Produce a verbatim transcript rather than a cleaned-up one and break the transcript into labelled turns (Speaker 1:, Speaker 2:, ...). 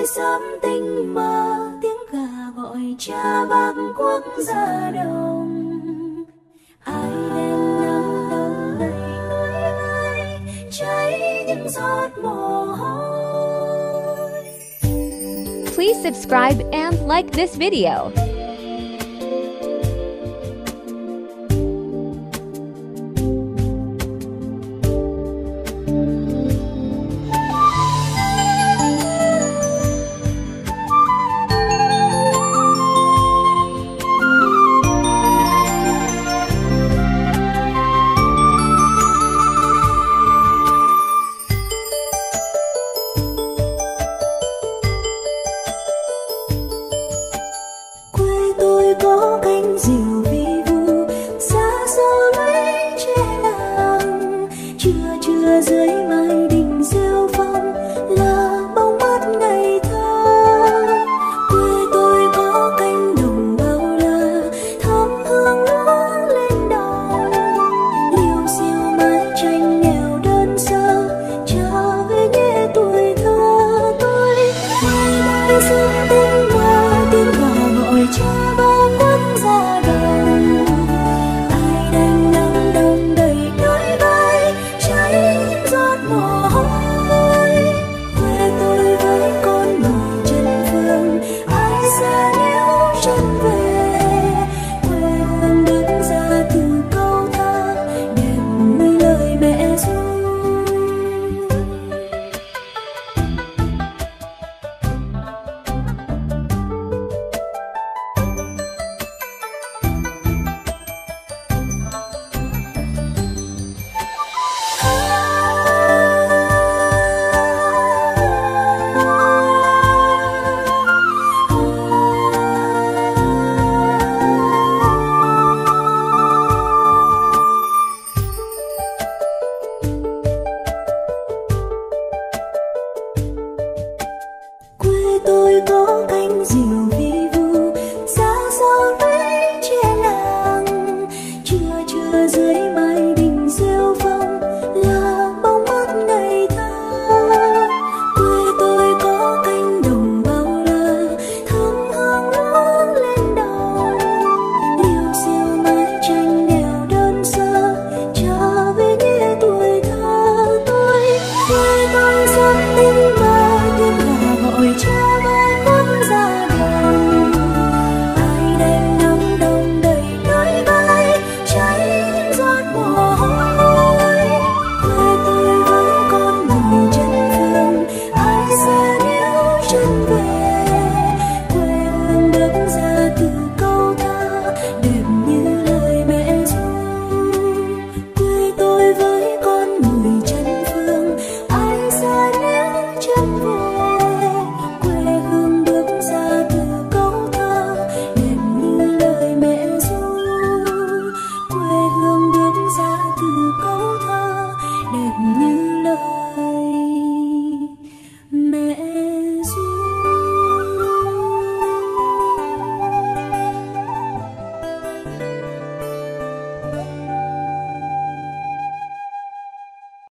Speaker 1: sớm tinh mơ tiếng gà gọi cha bác quốc gia đồng. Ai đem nắng đông đầy núi bay cháy những giọt mồ hôi.
Speaker 2: Please subscribe and like this video.
Speaker 1: Có cánh diều vi vu xa xôi che làng, trưa trưa dưới mái đình rêu phong là bóng mát ngày thơ. Quê tôi có cánh đồng bao la thắm hương lúa lên đồng, liêu xiêu mái tranh nghèo đơn sơ trở về nhé tuổi thơ tôi. Ngày mai sớm tinh mơ tiếng gà gọi cha tôi có